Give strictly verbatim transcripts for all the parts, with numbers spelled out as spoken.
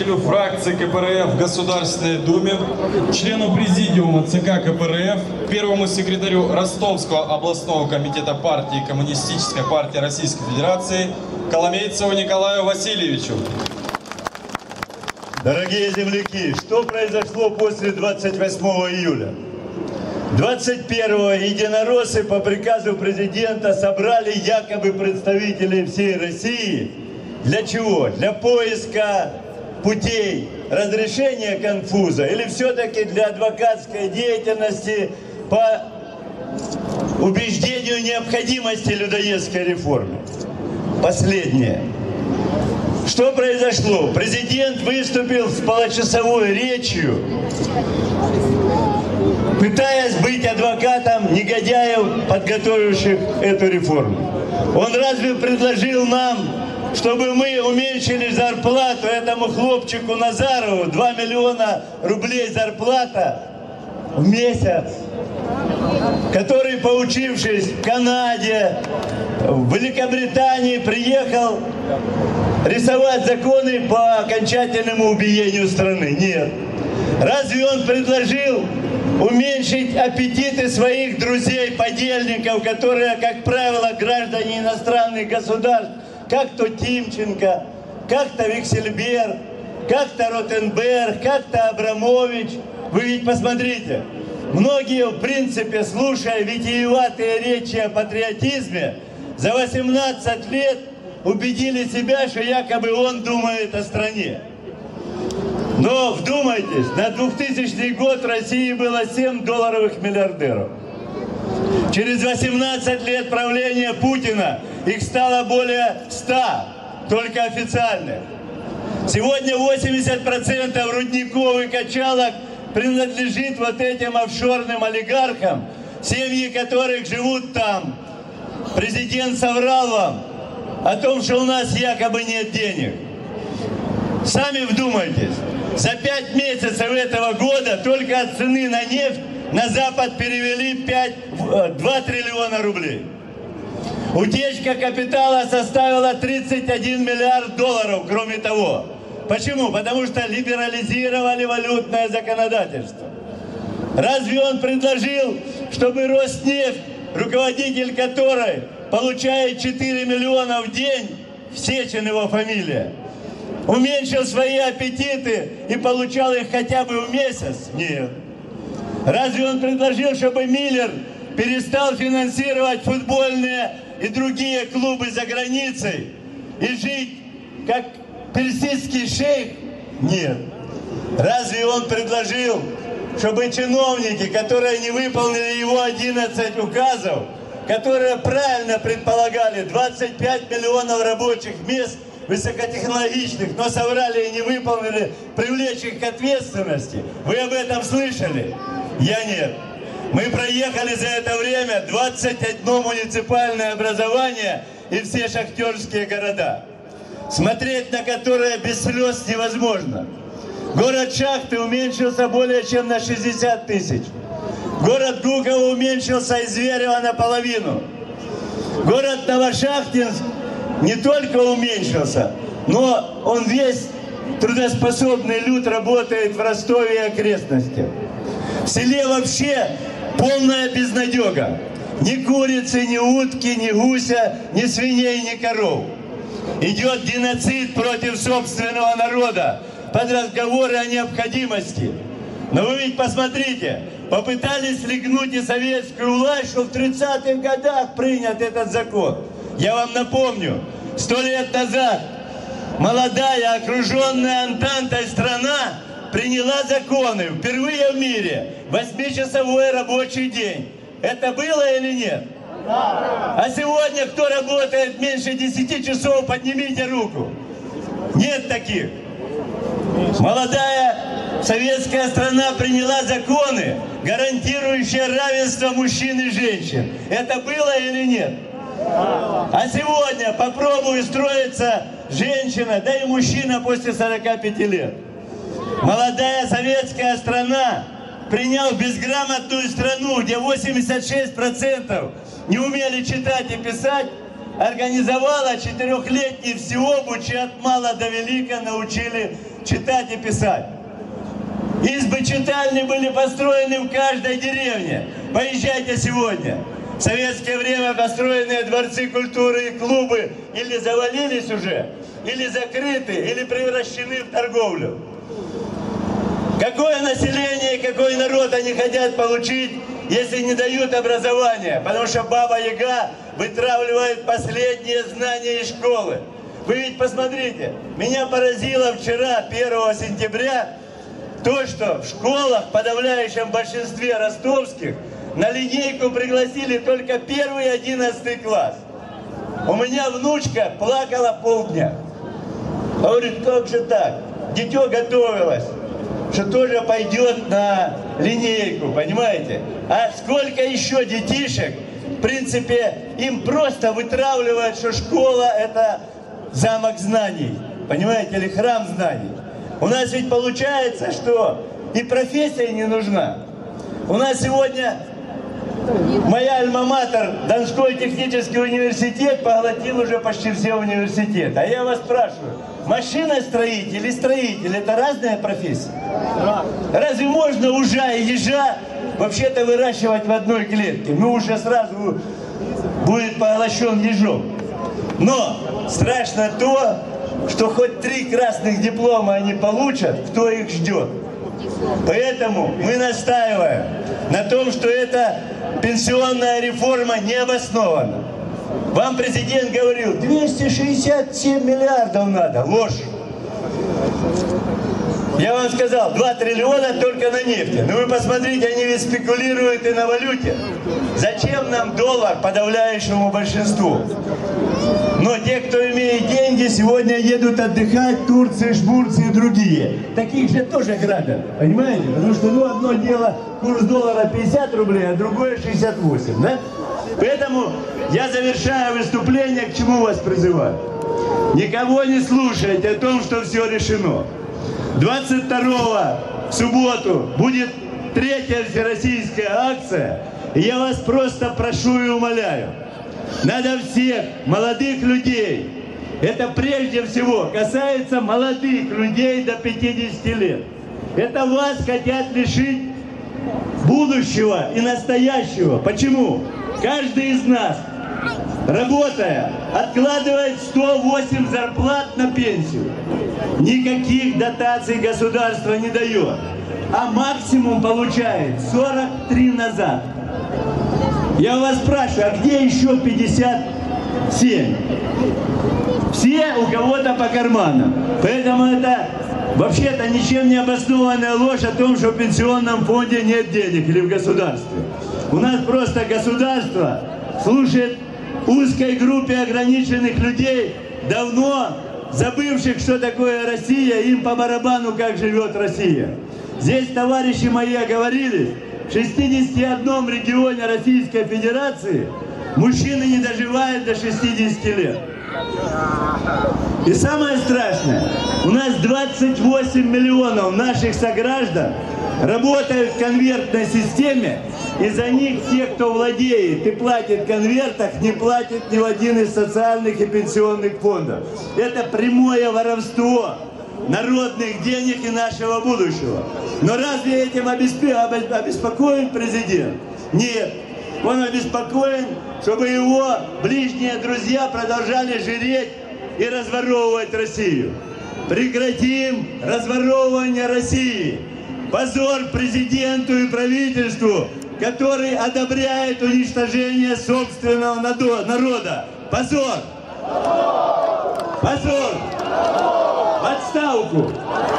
руководителю фракции ка пэ эр эф в Государственной Думе, члену президиума ЦК ка пэ эр эф, первому секретарю Ростовского областного комитета партии Коммунистической партии Российской Федерации Коломейцеву Николаю Васильевичу. Дорогие земляки, что произошло после двадцать восьмого июля? двадцать первого единороссы по приказу президента собрали якобы представителей всей России. Для чего? Для поиска путей разрешения конфуза или все-таки для адвокатской деятельности по убеждению необходимости людоедской реформы? Последнее. Что произошло? Президент выступил с получасовой речью, пытаясь быть адвокатом негодяев, подготовивших эту реформу. Он разве предложил нам, чтобы мы уменьшили зарплату этому хлопчику Назарову, два миллиона рублей зарплата в месяц, который, поучившись в Канаде, в Великобритании, приехал рисовать законы по окончательному убиению страны? Нет. Разве он предложил уменьшить аппетиты своих друзей-подельников, которые, как правило, граждане иностранных государств, как то Тимченко, как то Виксельберг, как то Ротенберг, как то Абрамович? Вы ведь посмотрите, многие, в принципе, слушая витиеватые речи о патриотизме, за восемнадцать лет убедили себя, что якобы он думает о стране. Но вдумайтесь, на двухтысячный год в России было семь долларовых миллиардеров. Через восемнадцать лет правления Путина их стало более ста, только официальных. Сегодня восемьдесят процентов рудников и качалок принадлежит вот этим офшорным олигархам, семьи которых живут там. Президент соврал вам о том, что у нас якобы нет денег. Сами вдумайтесь, за пять месяцев этого года только от цены на нефть на Запад перевели два триллиона рублей. Утечка капитала составила тридцать один миллиард долларов, кроме того. Почему? Потому что либерализировали валютное законодательство. Разве он предложил, чтобы Роснефть, руководитель которой получает четыре миллиона в день, Сечин его фамилия, уменьшил свои аппетиты и получал их хотя бы в месяц? Нет. Разве он предложил, чтобы Миллер перестал финансировать футбольные и другие клубы за границей и жить как персидский шейх? Нет. Разве он предложил, чтобы чиновники, которые не выполнили его одиннадцать указов, которые правильно предполагали двадцать пять миллионов рабочих мест высокотехнологичных, но соврали и не выполнили, привлечь их к ответственности? Вы об этом слышали? Я нет. Мы проехали за это время двадцать одно муниципальное образование и все шахтерские города, смотреть на которые без слез невозможно. Город Шахты уменьшился более чем на шестьдесят тысяч. Город Гуково уменьшился из Зверева наполовину. Город Новошахтинск не только уменьшился, но он весь трудоспособный люд работает в Ростове и окрестностях. В селе вообще полная безнадега. Ни курицы, ни утки, ни гуся, ни свиней, ни коров. Идет геноцид против собственного народа под разговоры о необходимости. Но вы ведь посмотрите, попытались легнуть и советскую власть, что в тридцатых годах принят этот закон. Я вам напомню, сто лет назад молодая, окруженная Антантой страна приняла законы впервые в мире, восьмичасовой рабочий день. Это было или нет? Да. А сегодня кто работает меньше десяти часов, поднимите руку. Нет таких. Молодая советская страна приняла законы, гарантирующие равенство мужчин и женщин. Это было или нет? А сегодня попробуй устроиться женщина, да и мужчина после сорока пяти лет. Молодая советская страна, приняв безграмотную страну, где восемьдесят шесть процентов не умели читать и писать, организовала четырехлетний всеобучий от мала до велика, научили читать и писать. Избы-читальни были построены в каждой деревне. Поезжайте сегодня. В советское время построенные дворцы культуры и клубы или завалились уже, или закрыты, или превращены в торговлю. Какое население и какой народ они хотят получить, если не дают образования? Потому что Баба-Яга вытравливает последние знания из школы. Вы ведь посмотрите, меня поразило вчера, первого сентября, то, что в школах, в подавляющем большинстве ростовских, на линейку пригласили только первый и одиннадцатый класс. У меня внучка плакала полдня. Говорит, как же так? Дитё готовилось, что тоже пойдет на линейку, понимаете? А сколько еще детишек, в принципе, им просто вытравливают, что школа – это замок знаний, понимаете, или храм знаний. У нас ведь получается, что и профессия не нужна. У нас сегодня моя альма-матер, Донской технический университет, поглотил уже почти все университеты. А я вас спрашиваю, машиностроитель или строитель – это разная профессия? Разве можно ужа и ежа вообще-то выращивать в одной клетке? Ну, уже сразу будет поглощен ежом. Но страшно то, что хоть три красных диплома они получат, кто их ждет. Поэтому мы настаиваем на том, что эта пенсионная реформа не обоснована. Вам президент говорил, двести шестьдесят семь миллиардов надо. Ложь. Я вам сказал, два триллиона только на нефти. Но вы посмотрите, они ведь спекулируют и на валюте. Зачем нам доллар подавляющему большинству? Но те, кто имеет деньги, сегодня едут отдыхать в Турции, Шмурции и другие. Таких же тоже грабят, понимаете? Потому что, ну, одно дело, курс доллара пятьдесят рублей, а другое шестьдесят восемь, да? Поэтому я завершаю выступление, к чему вас призываю. Никого не слушайте о том, что все решено. двадцать второго в субботу будет третья всероссийская акция. И я вас просто прошу и умоляю. Надо всех молодых людей, это прежде всего касается молодых людей до пятидесяти лет. Это вас хотят лишить будущего и настоящего. Почему? Каждый из нас, работая, откладывает сто восемь зарплат на пенсию. Никаких дотаций государство не дает. А максимум получает сорок три назад. Я вас спрашиваю, а где еще пятьдесят семь? Все у кого-то по карманам. Поэтому это вообще-то ничем не обоснованная ложь о том, что в пенсионном фонде нет денег или в государстве. У нас просто государство служит узкой группе ограниченных людей, давно забывших, что такое Россия, им по барабану, как живет Россия. Здесь товарищи мои оговорились, в шестидесяти одном регионе Российской Федерации мужчины не доживают до шестидесяти лет. И самое страшное, у нас двадцать восемь миллионов наших сограждан работают в конвертной системе, и за них те, кто владеет и платит в конвертах, не платят ни в один из социальных и пенсионных фондов. Это прямое воровство народных денег и нашего будущего. Но разве этим обеспокоен президент? Нет. Он обеспокоен, чтобы его ближние друзья продолжали жиреть и разворовывать Россию. Прекратим разворовывание России. Позор президенту и правительству, который одобряет уничтожение собственного народа. Позор! Позор! В отставку!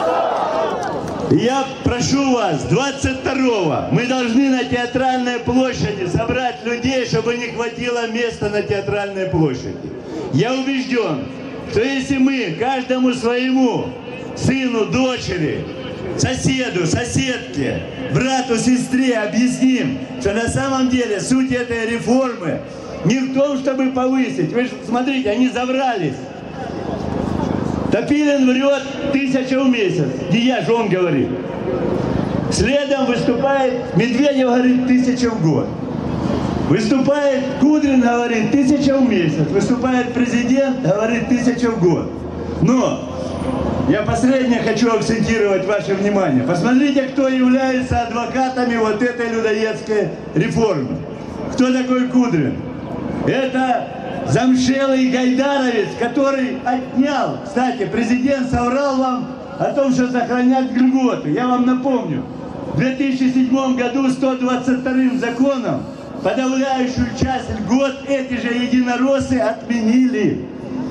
Я прошу вас, двадцать второго мы должны на Театральной площади собрать людей, чтобы не хватило места на Театральной площади. Я убежден, что если мы каждому своему сыну, дочери, соседу, соседке, брату, сестре объясним, что на самом деле суть этой реформы не в том, чтобы повысить. Вы же смотрите, они заврались. Топилин врет тысяча в месяц. Дияж, он говорит. Следом выступает Медведев, говорит, тысяча в год. Выступает Кудрин, говорит, тысяча в месяц. Выступает президент, говорит, тысяча в год. Но Я последнее хочу акцентировать ваше внимание. Посмотрите, кто является адвокатами вот этой людоедской реформы. Кто такой Кудрин? Это замшелый гайдаровец, который отнял. Кстати, президент соврал вам о том, что сохранят льготы. Я вам напомню, в две тысячи седьмом году сто двадцать вторым законом подавляющую часть льгот эти же единороссы отменили.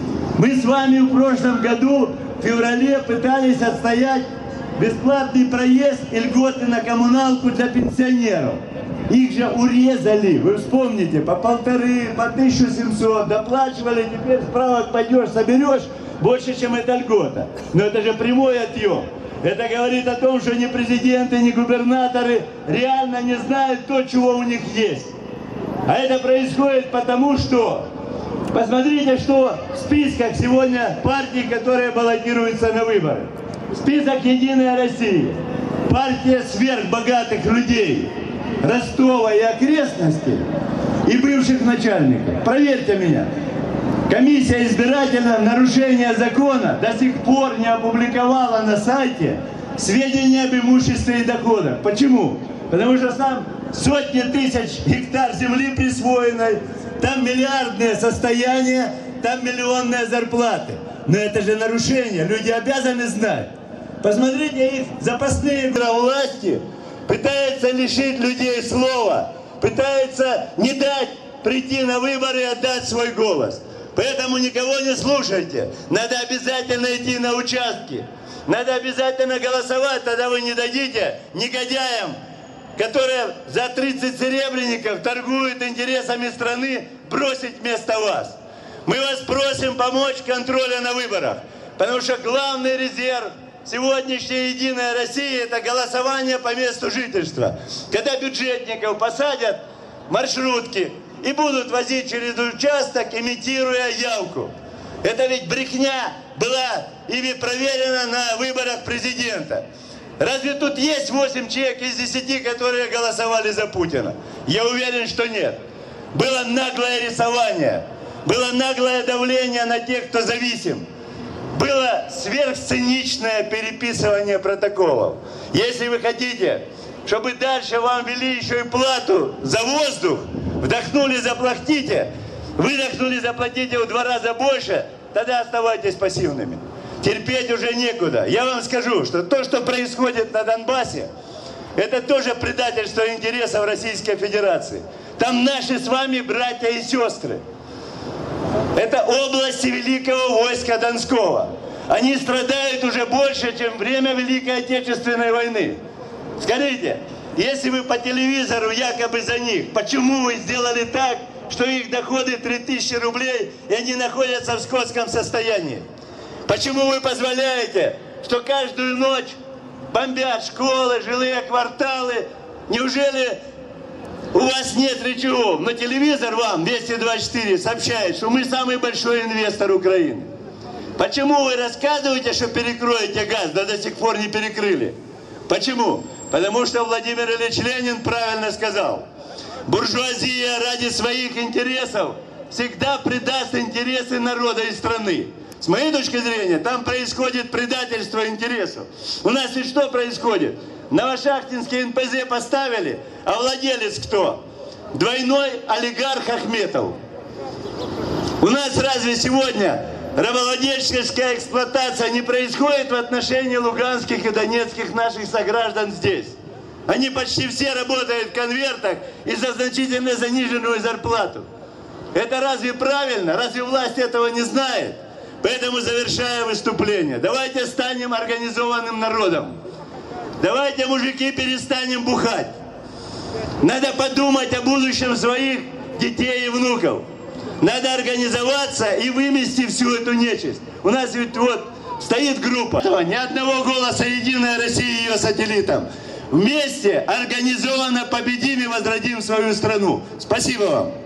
Мы с вами в прошлом году, в феврале, пытались отстоять бесплатный проезд и льготы на коммуналку для пенсионеров. Их же урезали, вы вспомните, по полторы, по тысячу семьсот доплачивали, теперь справок пойдешь, соберешь больше, чем эта льгота. Но это же прямой отъем. Это говорит о том, что ни президенты, ни губернаторы реально не знают то, чего у них есть. А это происходит потому, что... Посмотрите, что в списках сегодня партий, которые баллотируются на выборы. Список «Единая Россия». Партия сверхбогатых людей Ростова и окрестностей и бывших начальников. Проверьте меня. Комиссия избирательная в нарушение закона до сих пор не опубликовала на сайте сведения об имуществе и доходах. Почему? Потому что там сотни тысяч гектар земли присвоенной, там миллиардные состояния, там миллионные зарплаты. Но это же нарушение, люди обязаны знать. Посмотрите, их запасные власти пытаются лишить людей слова, пытаются не дать прийти на выборы и отдать свой голос. Поэтому никого не слушайте. Надо обязательно идти на участки. Надо обязательно голосовать, тогда вы не дадите негодяям, которые за тридцать серебряников торгуют интересами страны, бросить вместо вас. Мы вас просим помочь в контроле на выборах, потому что главный резерв сегодняшней «Единой России» – это голосование по месту жительства. Когда бюджетников посадят в маршрутки и будут возить через участок, имитируя явку. Это ведь брехня была ими проверена на выборах президента. Разве тут есть восемь человек из десяти, которые голосовали за Путина? Я уверен, что нет. Было наглое рисование, было наглое давление на тех, кто зависим. Было сверхциничное переписывание протоколов. Если вы хотите, чтобы дальше вам ввели еще и плату за воздух, вдохнули, заплатите, выдохнули, заплатите в два раза больше, тогда оставайтесь пассивными. Терпеть уже некуда. Я вам скажу, что то, что происходит на Донбассе, это тоже предательство интересов Российской Федерации. Там наши с вами братья и сестры. Это области Великого войска Донского. Они страдают уже больше, чем время Великой Отечественной войны. Скажите, если вы по телевизору якобы за них, почему вы сделали так, что их доходы три тысячи рублей, и они находятся в скотском состоянии? Почему вы позволяете, что каждую ночь бомбят школы, жилые кварталы? Неужели у вас нет рычагов? Но телевизор вам, двести двадцать четыре, сообщает, что мы самый большой инвестор Украины. Почему вы рассказываете, что перекроете газ, да до сих пор не перекрыли? Почему? Потому что Владимир Ильич Ленин правильно сказал. Буржуазия ради своих интересов всегда предаст интересы народа и страны. С моей точки зрения, там происходит предательство интересов. У нас ведь что происходит? Новошахтинский эн пэ зэ поставили, а владелец кто? Двойной олигарх Ахметов. У нас разве сегодня рабовладельческая эксплуатация не происходит в отношении луганских и донецких наших сограждан здесь? Они почти все работают в конвертах и за значительно заниженную зарплату. Это разве правильно? Разве власть этого не знает? Поэтому, завершая выступление, давайте станем организованным народом. Давайте, мужики, перестанем бухать. Надо подумать о будущем своих детей и внуков. Надо организоваться и вымести всю эту нечисть. У нас ведь вот стоит группа. Ни одного голоса «Единая Россия» и ее сателлитам. Вместе организованно победим и возродим свою страну. Спасибо вам.